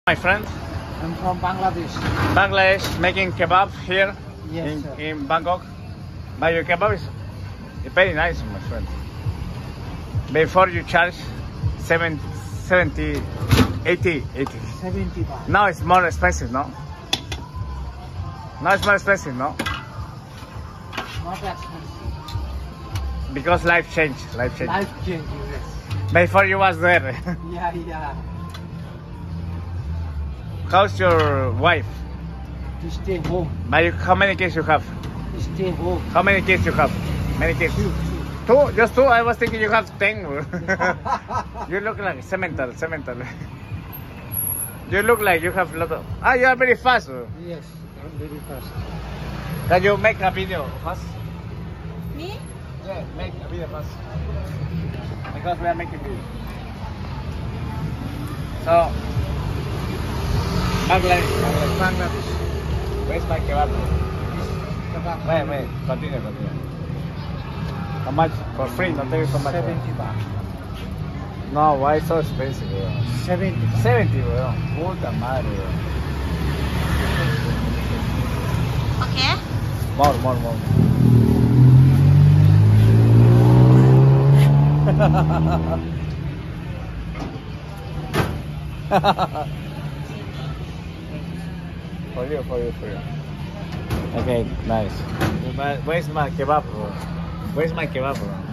My friend, I'm from Bangladesh. Bangladesh, making kebab here Yes, sir. in Bangkok. But your kebab is very nice, my friend. Before you charge 70, 80. 70 baht. Now it's more expensive, no? Now it's more expensive, no? Not expensive. Because life changed. Life changing, yes. Before you was there. Yeah. How's your wife? To stay home. How many kids you have? To stay home. How many kids you have? Many kids? Two. Two? Just two? I was thinking you have 10. You look like cemental. You look like you have a lot of... Ah, you are very fast. Yes, I'm very fast. Can you make a video fast? Me? Yeah, make a video fast. Because we are making video. So, Bangladesh. where's my kebab? Kebab. Wait, continue. How much? For free, not tell you so much. 70 baht. No, why so expensive, bro? 70 baht. 70, bro. Puta madre, bro. Okay. More. For you. Okay, nice. Where's my kebab, bro? Where's my kebab, bro?